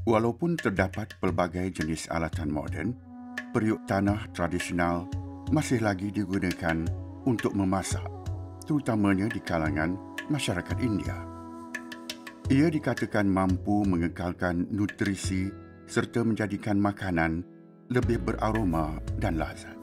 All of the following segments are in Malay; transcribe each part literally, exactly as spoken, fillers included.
Walaupun terdapat pelbagai jenis alatan moden, periuk tanah tradisional masih lagi digunakan untuk memasak, terutamanya di kalangan masyarakat India. Ia dikatakan mampu mengekalkan nutrisi serta menjadikan makanan lebih beraroma dan lazat.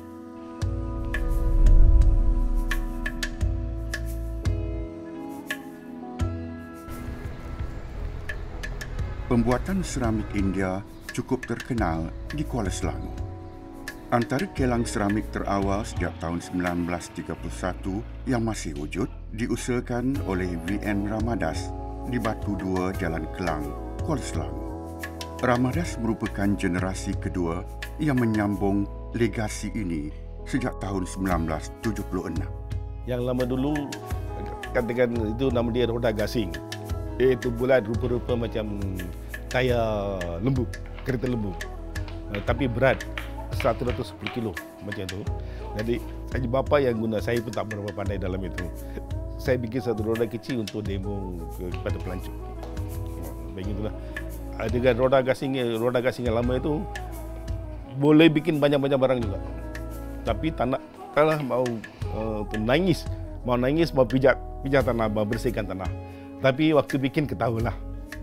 Pembuatan seramik India cukup terkenal di Kuala Selangor. Antara kelang seramik terawal sejak tahun sembilan belas tiga puluh satu yang masih wujud diusahakan oleh V N Ramadas di Batu Dua, Jalan Kelang, Kuala Selangor. Ramadas merupakan generasi kedua yang menyambung legasi ini sejak tahun sembilan belas tujuh puluh enam. Yang lama dulu, katakan itu nama dia roda gasing. Iaitu bulat rupa-rupa macam kaya lembu, kereta lembu. Uh, tapi berat seratus sepuluh kilo macam itu. Jadi saja bapa yang guna, saya pun tak berapa pandai dalam itu. Saya bikin satu roda kecil untuk demo kepada pelancong. Begitulah. Dengan roda gasing, roda gasing yang lama itu boleh bikin banyak-banyak barang juga. Tapi tak nak, taklah mau uh, nangis, mau nangis, mau pijak, pijak tanah, mau bersihkan tanah. Tapi waktu bikin ketahuilah.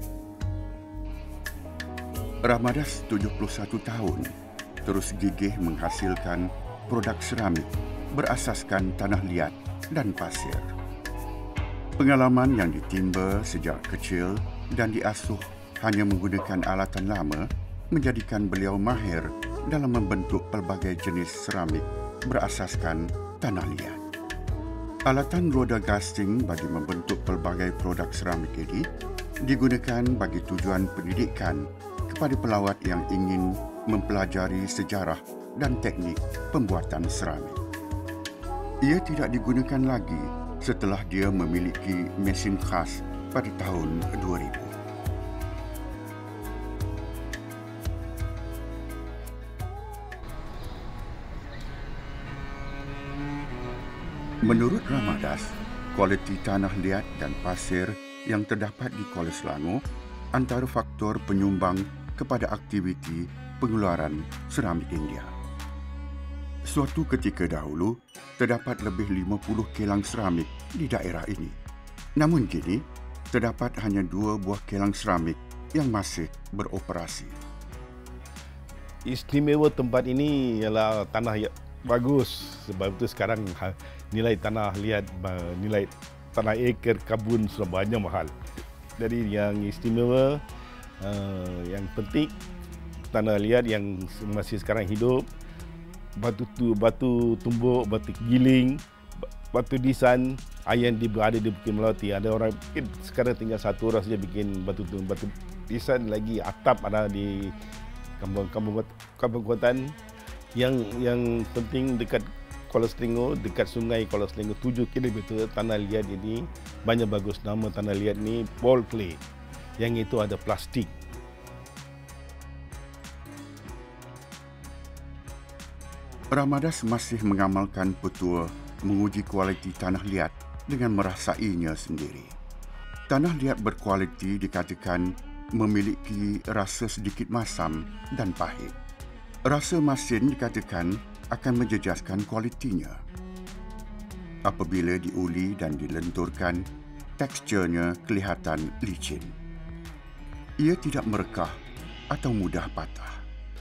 Ramadas tujuh puluh satu tahun terus gigih menghasilkan produk seramik berasaskan tanah liat dan pasir. Pengalaman yang ditimba sejak kecil dan diasuh hanya menggunakan alatan lama menjadikan beliau mahir dalam membentuk pelbagai jenis seramik berasaskan tanah liat. Alatan roda gasing bagi membentuk pelbagai produk seramik ini digunakan bagi tujuan pendidikan kepada pelawat yang ingin mempelajari sejarah dan teknik pembuatan seramik. Ia tidak digunakan lagi setelah dia memiliki mesin khas pada tahun dua ribu. Menurut Ramadas, kualiti tanah liat dan pasir yang terdapat di Kuala Selangor antara faktor penyumbang kepada aktiviti pengeluaran seramik India. Suatu ketika dahulu, terdapat lebih lima puluh kilang seramik di daerah ini. Namun kini, terdapat hanya dua buah kilang seramik yang masih beroperasi. Istimewa tempat ini ialah tanah yang bagus. Sebab itu sekarang nilai tanah liat, nilai tanah ekar kabun sudah banyak mahal. Jadi yang istimewa, uh, yang penting tanah liat yang masih sekarang hidup, batu tu, batu tumbuk, batu giling, batu disan, yang berada di Bukit Melati. Ada orang bikin, sekarang tinggal satu orang saja bikin batu tu, batu disan lagi atap ada di kampung-kampung kampung-kampung yang yang penting dekat Kuala Selangor, dekat sungai Kuala Selangor tujuh kilometer. Tanah liat ini banyak bagus. Nama tanah liat ni ball clay, yang itu ada plastik. Ramadas masih mengamalkan petua menguji kualiti tanah liat dengan merasainya sendiri. Tanah liat berkualiti dikatakan memiliki rasa sedikit masam dan pahit. Rasa masin dikatakan akan menjejaskan kualitinya. Apabila diuli dan dilenturkan, teksturnya kelihatan licin. Ia tidak merekah atau mudah patah.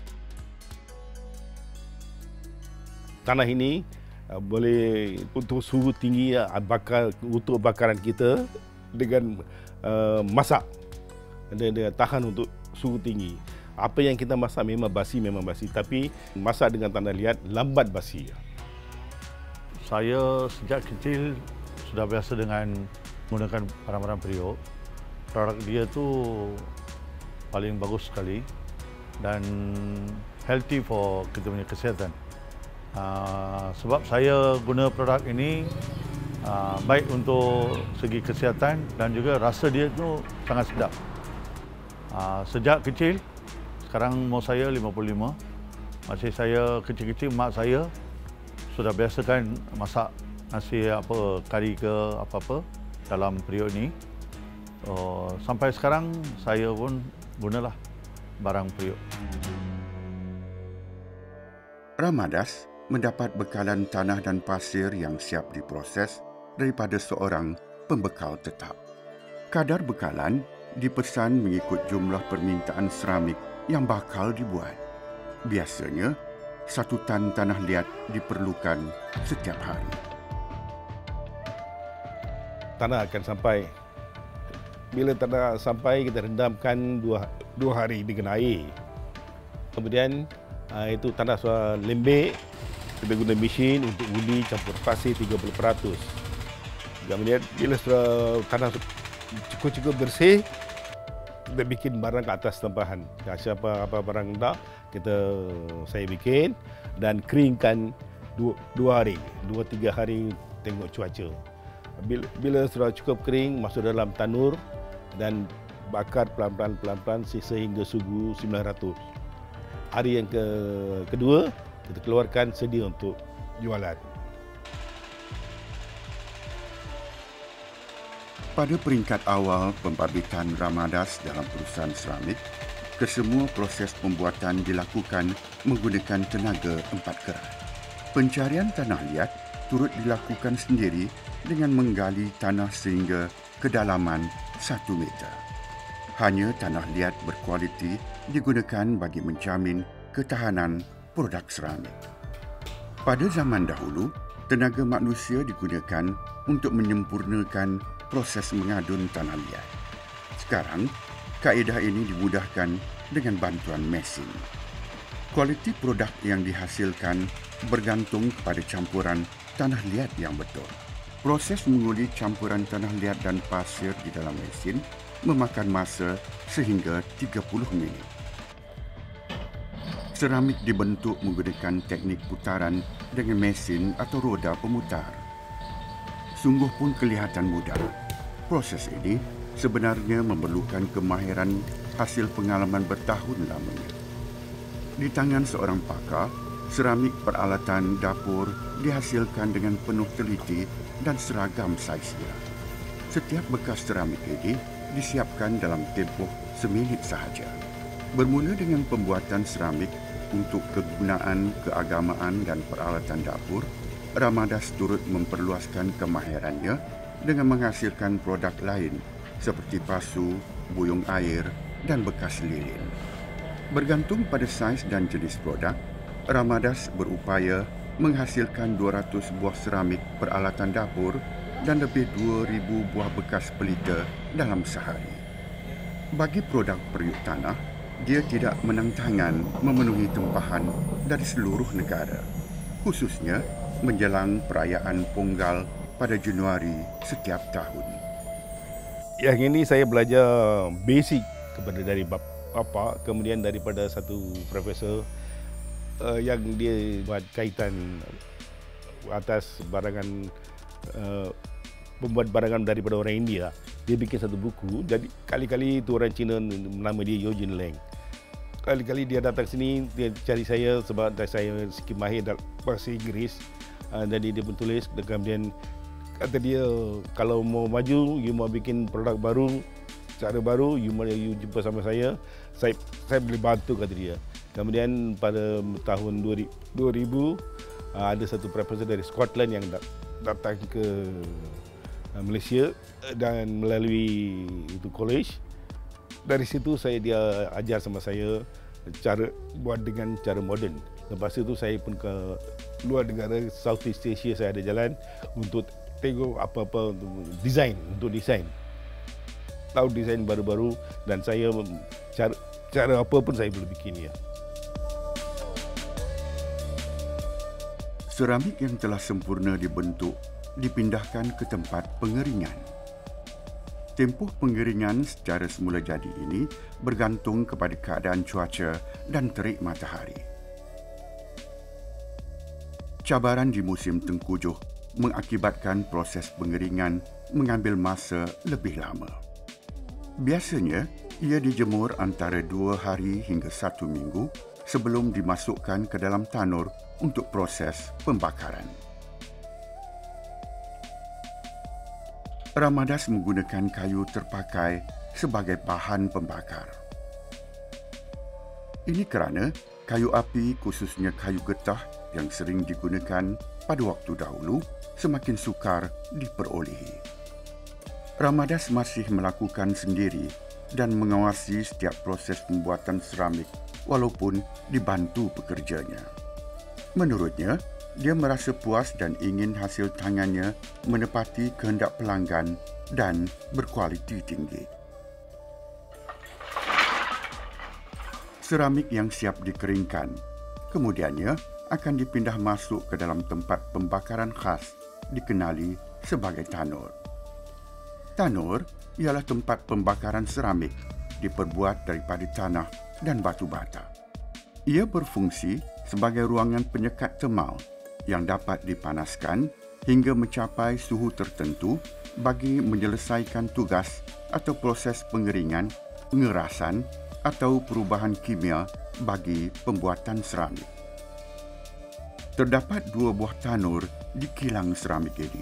Tanah ini uh, boleh untuk suhu tinggi uh, bakar untuk bakaran kita dengan uh, masak. Dia, dia tahan untuk suhu tinggi. Apa yang kita masak memang basi, memang basi. Tapi masak dengan tanah liat lambat basi. Saya sejak kecil sudah biasa dengan menggunakan barang-barang periuk. Produk dia tu paling bagus sekali dan healthy for kita punya kesihatan. Uh, sebab saya guna produk ini uh, baik untuk segi kesihatan dan juga rasa dia tu sangat sedap. Uh, sejak kecil, sekarang umur saya lima puluh lima, masih saya kecil-kecil mak saya sudah biasakan masak nasi apa kari ke apa-apa dalam periuk ni. Uh, sampai sekarang saya pun gunalah. barang periuk. Ramadas mendapat bekalan tanah dan pasir yang siap diproses daripada seorang pembekal tetap. Kadar bekalan dipesan mengikut jumlah permintaan seramik yang bakal dibuat. Biasanya, satu tan tanah liat diperlukan setiap hari. Tanah akan sampai. Bila tanah sampai, kita rendamkan dua, dua hari dengan air. Kemudian, uh, itu tanah sudah lembek. Kita guna mesin untuk uli campur pasir tiga puluh peratus. Kemudian, bila sudah tanah cukup-cukup bersih, kita bikin barang ke atas tempahan. Siapa apa barang dah, kita saya bikin dan keringkan dua, dua hari, dua tiga hari tengok cuaca. Bila, bila sudah cukup kering, masuk dalam tanur dan bakar pelan-pelan pelan-pelan sehingga suhu sembilan ratus. Hari yang ke, kedua, kita keluarkan sedia untuk jualan. Pada peringkat awal pembabitan Ramadas dalam perusahaan seramik, kesemua proses pembuatan dilakukan menggunakan tenaga empat kerat. Pencarian tanah liat turut dilakukan sendiri dengan menggali tanah sehingga kedalaman satu meter. Hanya tanah liat berkualiti digunakan bagi menjamin ketahanan produk seramik. Pada zaman dahulu, tenaga manusia digunakan untuk menyempurnakan proses mengadun tanah liat. Sekarang, kaedah ini dimudahkan dengan bantuan mesin. Kualiti produk yang dihasilkan bergantung kepada campuran tanah liat yang betul. Proses menguli campuran tanah liat dan pasir di dalam mesin memakan masa sehingga tiga puluh minit. Seramik dibentuk menggunakan teknik putaran dengan mesin atau roda pemutar. Sungguh pun kelihatan mudah. Proses ini sebenarnya memerlukan kemahiran hasil pengalaman bertahun lamanya. Di tangan seorang pakar, seramik peralatan dapur dihasilkan dengan penuh teliti dan seragam saiznya. Setiap bekas seramik ini disiapkan dalam tempoh seminit sahaja. Bermula dengan pembuatan seramik untuk kegunaan keagamaan dan peralatan dapur, Ramadas turut memperluaskan kemahirannya dengan menghasilkan produk lain seperti pasu, buyung air dan bekas lilin. Bergantung pada saiz dan jenis produk, Ramadas berupaya menghasilkan dua ratus buah seramik peralatan dapur dan lebih dua ribu buah bekas pelita dalam sehari. Bagi produk periuk tanah, dia tidak menantangan memenuhi tempahan dari seluruh negara, khususnya menjelang perayaan Ponggal pada Januari setiap tahun. Yang ini saya belajar basic kepada dari bapa, kemudian daripada satu profesor uh, yang dia buat kaitan atas barangan uh, pembuat barangan daripada orang India. Dia bikin satu buku. Jadi kali-kali itu orang Cina, nama dia Eugene Leng. Kali-kali dia datang sini, dia cari saya sebab saya sikit mahir dalam bahasa Inggeris. Uh, jadi dia pun tulis, kemudian kata dia, kalau mau maju, you mau bikin produk baru, cara baru, you mau you jumpa sama saya, saya saya boleh bantu, kata dia. Kemudian pada tahun dua ribu, uh, ada satu profesor dari Scotland yang dat datang ke uh, Malaysia dan melalui itu college. Dari situ saya dia ajar sama saya cara buat dengan cara moden. Lepas itu saya pun ke luar negara, Southeast Asia saya ada jalan untuk tengok apa-apa untuk desain, untuk desain. Tahu desain baru-baru dan saya cara, cara apa pun saya boleh bikin ya. Seramik yang telah sempurna dibentuk dipindahkan ke tempat pengeringan. Tempoh pengeringan secara semula jadi ini bergantung kepada keadaan cuaca dan terik matahari. Cabaran di musim tengkujuh mengakibatkan proses pengeringan mengambil masa lebih lama. Biasanya, ia dijemur antara dua hari hingga satu minggu sebelum dimasukkan ke dalam tanur untuk proses pembakaran. Ramadas menggunakan kayu terpakai sebagai bahan pembakar. Ini kerana kayu api, khususnya kayu getah yang sering digunakan pada waktu dahulu, semakin sukar diperolehi. Ramadas masih melakukan sendiri dan mengawasi setiap proses pembuatan seramik walaupun dibantu pekerjanya. Menurutnya, dia merasa puas dan ingin hasil tangannya menepati kehendak pelanggan dan berkualiti tinggi. Seramik yang siap dikeringkan, kemudiannya akan dipindah masuk ke dalam tempat pembakaran khas dikenali sebagai tanur. Tanur ialah tempat pembakaran seramik diperbuat daripada tanah dan batu bata. Ia berfungsi sebagai ruangan penyekat temal yang dapat dipanaskan hingga mencapai suhu tertentu bagi menyelesaikan tugas atau proses pengeringan, pengerasan atau perubahan kimia bagi pembuatan seramik. Terdapat dua buah tanur di kilang seramik ini.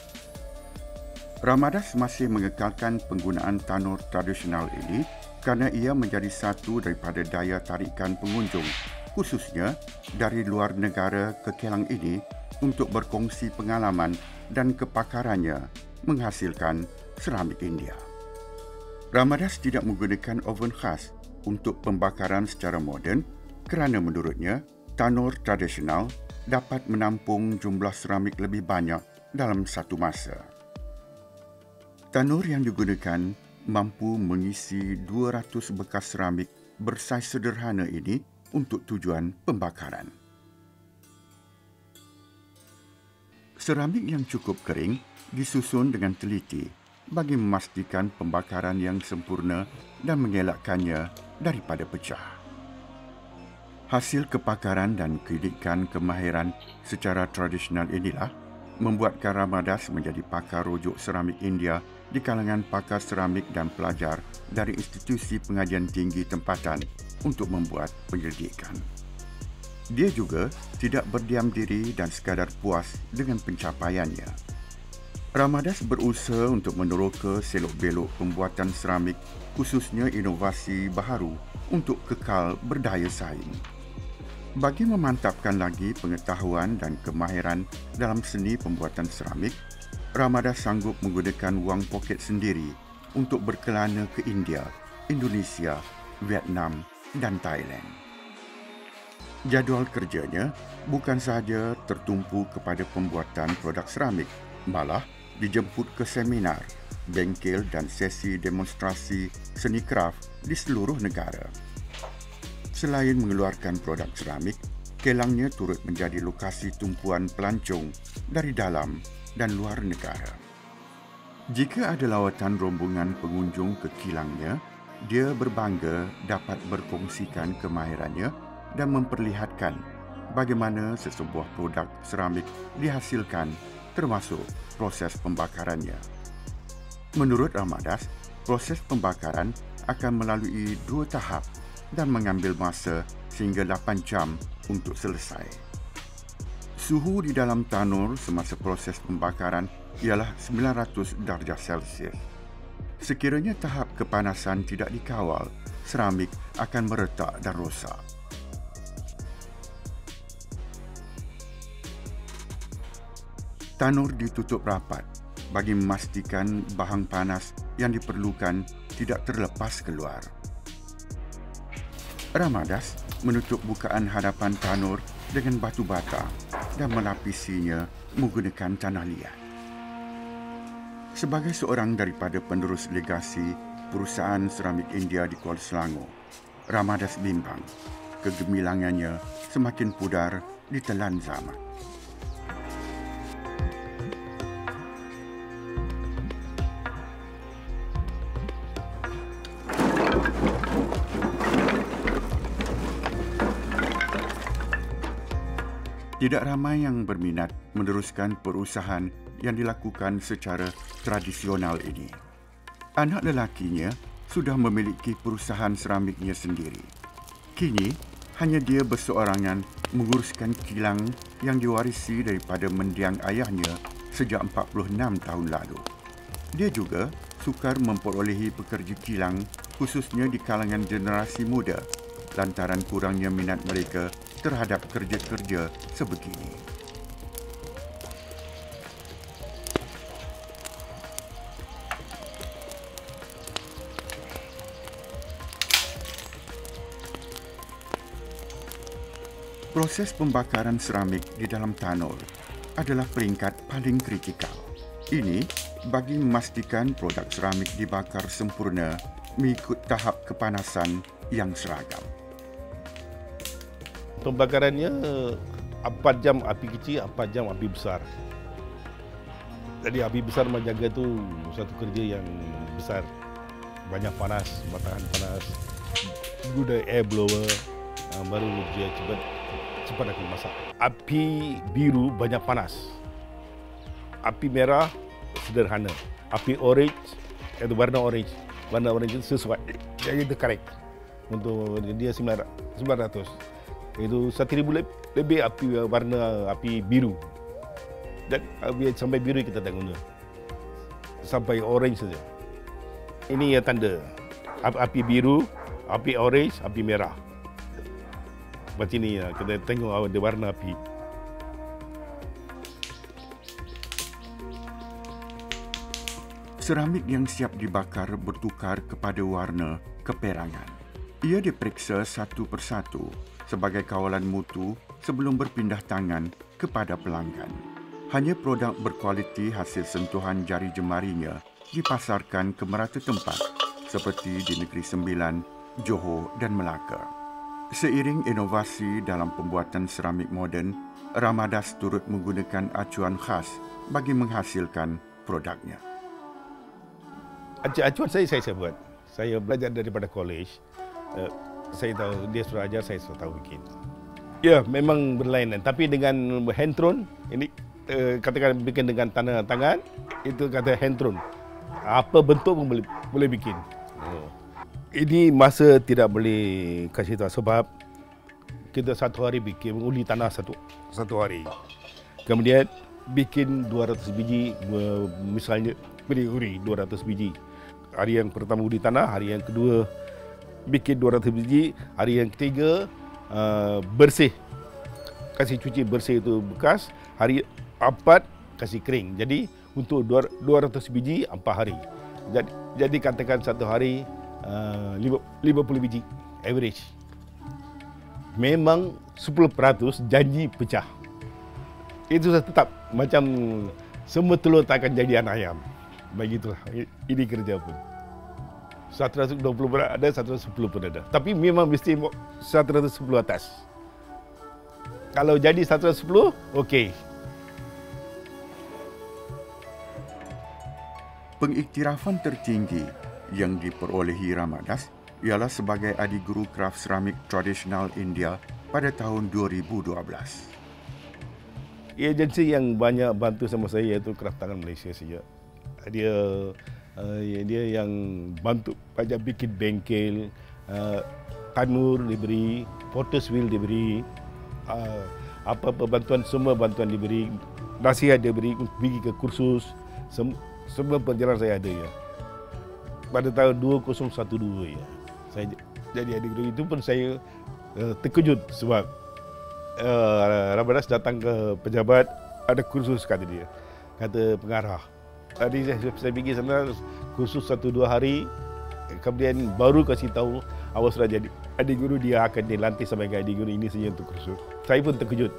Ramadas masih mengekalkan penggunaan tanur tradisional ini kerana ia menjadi satu daripada daya tarikan pengunjung, khususnya dari luar negara ke kilang ini untuk berkongsi pengalaman dan kepakarannya menghasilkan seramik India. Ramadas tidak menggunakan oven khas untuk pembakaran secara moden kerana menurutnya tanur tradisional dapat menampung jumlah seramik lebih banyak dalam satu masa. Tanur yang digunakan mampu mengisi dua ratus bekas seramik bersaiz sederhana ini untuk tujuan pembakaran. Seramik yang cukup kering disusun dengan teliti bagi memastikan pembakaran yang sempurna dan mengelakkannya daripada pecah. Hasil kepakaran dan kedidikan kemahiran secara tradisional inilah membuatkan Ramadas menjadi pakar rujuk seramik India di kalangan pakar seramik dan pelajar dari institusi pengajian tinggi tempatan untuk membuat penyelidikan. Dia juga tidak berdiam diri dan sekadar puas dengan pencapaiannya. Ramadas berusaha untuk meneroka selok-belok pembuatan seramik, khususnya inovasi baharu untuk kekal berdaya saing. Bagi memantapkan lagi pengetahuan dan kemahiran dalam seni pembuatan seramik, Ramadas sanggup menggunakan wang poket sendiri untuk berkelana ke India, Indonesia, Vietnam dan Thailand. Jadual kerjanya bukan sahaja tertumpu kepada pembuatan produk seramik, malah dijemput ke seminar, bengkel dan sesi demonstrasi seni kraft di seluruh negara. Selain mengeluarkan produk seramik, kilangnya turut menjadi lokasi tumpuan pelancong dari dalam dan luar negara. Jika ada lawatan rombongan pengunjung ke kilangnya, dia berbangga dapat berkongsikan kemahirannya dan memperlihatkan bagaimana sesebuah produk seramik dihasilkan termasuk proses pembakarannya. Menurut Ramadas, proses pembakaran akan melalui dua tahap dan mengambil masa sehingga lapan jam untuk selesai. Suhu di dalam tanur semasa proses pembakaran ialah sembilan ratus darjah Celsius. Sekiranya tahap kepanasan tidak dikawal, seramik akan meretak dan rosak. Tanur ditutup rapat bagi memastikan bahang panas yang diperlukan tidak terlepas keluar. Ramadas menutup bukaan hadapan tanur dengan batu bata dan melapisinya menggunakan tanah liat. Sebagai seorang daripada penerus legasi perusahaan seramik India di Kuala Selangor, Ramadas bimbang kegemilangannya semakin pudar ditelan zaman. Tidak ramai yang berminat meneruskan perusahaan yang dilakukan secara tradisional ini. Anak lelakinya sudah memiliki perusahaan seramiknya sendiri. Kini, hanya dia berseorangan menguruskan kilang yang diwarisi daripada mendiang ayahnya sejak empat puluh enam tahun lalu. Dia juga sukar memperolehi pekerja kilang, khususnya di kalangan generasi muda, lantaran kurangnya minat mereka terhadap kerja-kerja sebegini. Proses pembakaran seramik di dalam tanur adalah peringkat paling kritikal. Ini bagi memastikan produk seramik dibakar sempurna mengikut tahap kepanasan yang seragam. Pembakarannya empat jam api kecil, empat jam api besar. Jadi api besar menjaga tu satu kerja yang besar. Banyak panas, batahan panas, guna air blower, baru dia cepat cepat akan masak. Api biru banyak panas. Api merah sederhana. Api orange, itu warna orange. Warna orange itu sesuai. Jadi itu correct. Untuk dia sembilan ratus. Itu satu ribu lebih api warna api biru. Dan api sampai biru kita tak guna. Sampai orange saja. Ini ya tanda. Api biru, api orange, api merah. Macam ni kita tengok ada warna api. Seramik yang siap dibakar bertukar kepada warna keperangan. Ia diperiksa satu persatu sebagai kawalan mutu sebelum berpindah tangan kepada pelanggan. Hanya produk berkualiti hasil sentuhan jari jemarinya dipasarkan ke merata tempat seperti di Negeri Sembilan, Johor dan Melaka. Seiring inovasi dalam pembuatan seramik moden, Ramadas turut menggunakan acuan khas bagi menghasilkan produknya. Acuan saya, saya, saya buat. Saya belajar daripada college. Uh, saya tahu, dia suruh ajar, saya suruh tahu bikin. Ya, memang berlainan. Tapi dengan hand thrown, ini uh, katakan bikin dengan tangan tangan, itu kata hand thrown. Apa bentuk pun boleh, boleh bikin. Uh. Ini masa tidak boleh kasih tahu sebab kita satu hari bikin uli tanah satu satu hari. Kemudian bikin dua ratus biji, misalnya beri uri dua ratus biji. Hari yang pertama uli tanah, hari yang kedua bikin dua ratus biji, hari yang ketiga uh, bersih. Kasih cuci bersih itu bekas, hari empat kasih kering. Jadi untuk dua ratus biji empat hari. Jadi, jadi katakan satu hari Uh, lima puluh biji average. Memang sepuluh peratus janji pecah. Itu tetap macam semua telur tak akan jadi anak ayam. Begitulah ini kerja pun. seratus dua puluh pun ada, seratus sepuluh pun ada. Tapi memang mesti seratus sepuluh atas. Kalau jadi seratus sepuluh, okey. Pengiktirafan tertinggi yang diperolehi Ramadas ialah sebagai adiguru kraf seramik tradisional India pada tahun dua ribu dua belas. Agensi yang banyak bantu sama saya iaitu Kraf Tangan Malaysia saja. Dia uh, dia yang bantu banyak bikin bengkel, uh, tanur diberi, potter's wheel diberi, uh, apa-apa bantuan, semua bantuan diberi, nasihat diberi, pergi ke kursus, sem- semua perjalanan saya ada ya. Pada tahun dua ribu dua belas ya. Saya jadi adik itu pun saya uh, terkejut sebab uh, Ramadas datang ke pejabat, ada kursus kata dia. Kata pengarah. Tadi saya, saya pergi sana kursus satu dua hari, kemudian baru kasih tahu awak sudah jadi adik guru, dia akan dilantik sebagai adik guru ini saja untuk kursus. Saya pun terkejut.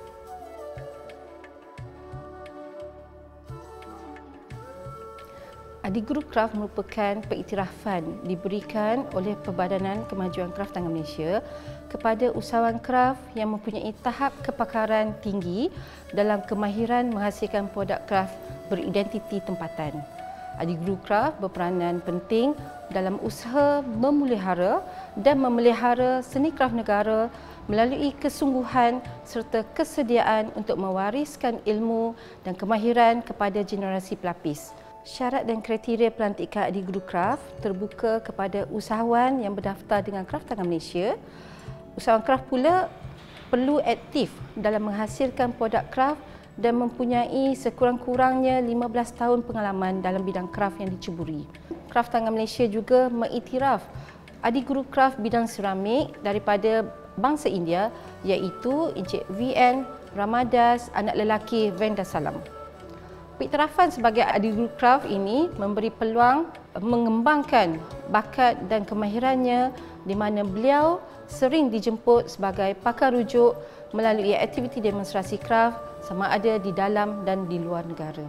Adiguru Kraf merupakan pengiktirafan diberikan oleh Perbadanan Kemajuan Kraf Tangan Malaysia kepada usahawan kraf yang mempunyai tahap kepakaran tinggi dalam kemahiran menghasilkan produk kraf beridentiti tempatan. Adiguru Kraf berperanan penting dalam usaha memelihara dan memelihara seni kraf negara melalui kesungguhan serta kesediaan untuk mewariskan ilmu dan kemahiran kepada generasi pelapis. Syarat dan kriteria pelantikan adiguru kraf terbuka kepada usahawan yang berdaftar dengan Kraf Tangan Malaysia. Usahawan kraf pula perlu aktif dalam menghasilkan produk kraf dan mempunyai sekurang-kurangnya lima belas tahun pengalaman dalam bidang kraf yang diceburi. Kraf Tangan Malaysia juga mengiktiraf adik guru kraf bidang seramik daripada bangsa India iaitu Encik V N Ramadas, anak lelaki Vendasalam. Pengiktirafan sebagai adik guru kraf ini memberi peluang mengembangkan bakat dan kemahirannya di mana beliau sering dijemput sebagai pakar rujuk melalui aktiviti demonstrasi kraf sama ada di dalam dan di luar negara.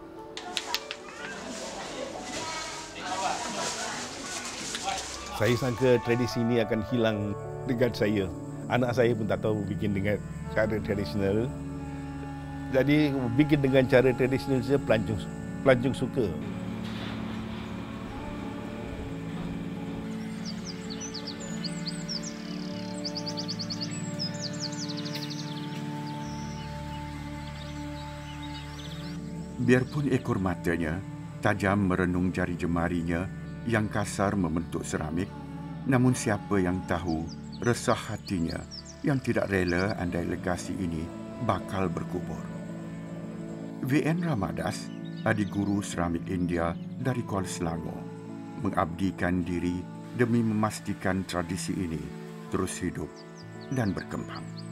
Saya sangka tradisi ini akan hilang dengan saya. Anak saya pun tak tahu bikin dengan cara tradisional. Jadi bikin dengan cara tradisional saja pelancong, pelancong suka. Biarpun ekor matanya tajam merenung jari jemarinya yang kasar membentuk seramik, namun siapa yang tahu resah hatinya yang tidak rela andai legasi ini bakal berkubur. V N Ramadas, adik guru seramik India dari Kuala Selangor, mengabdikan diri demi memastikan tradisi ini terus hidup dan berkembang.